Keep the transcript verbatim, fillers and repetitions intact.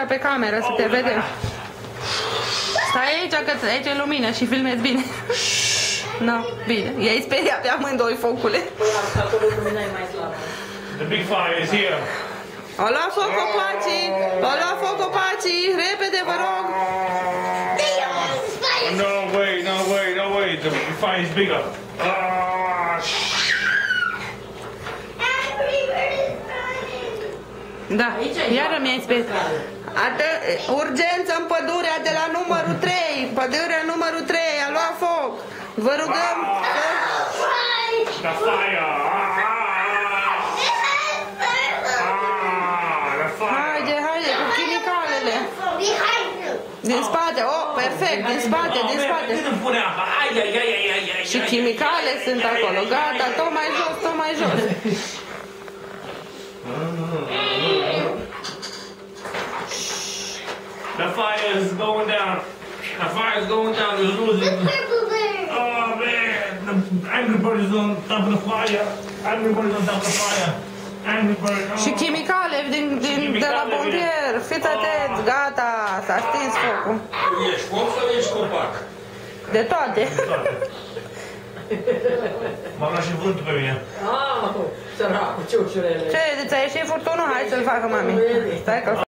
pe cameră să te vedem. Stai aici, că aici e lumină și filmezi bine. No, bine. I-ai speriat pe amândoi, focule. Acolo lumina e mai slabă. The big fire is here. O luat foc copacii! O luat foc copacii! Repede, vă rog! No way, no way, no way. The fire is bigger. Ah, Da, iară mi-ai speriat. Urgență în pădurea de la numărul trei. Pădurea numărul trei a luat foc. Vă rugăm să... the fire. Haide, haide, cu chimicalele. Din spate, oh, perfect, din spate, din spate. Și chimicale sunt acolo, gata, tot mai jos, tot mai jos. The fire is going down. The fire is going down. It's losing. Oh man, the angry bird is on top of the fire. Angry bird is on top of the fire. Angry bird. Oh. Și chimicale din, din, de la pompier, fiți atenți, gata, s-a stins focul. Ești foc sau ești copac? De toate. M-a luat și vântul pe mine. Ah, săracul, ce ușurele. Ce, ți-a ieșit furtunul? Hai să-l facă mami. Stai că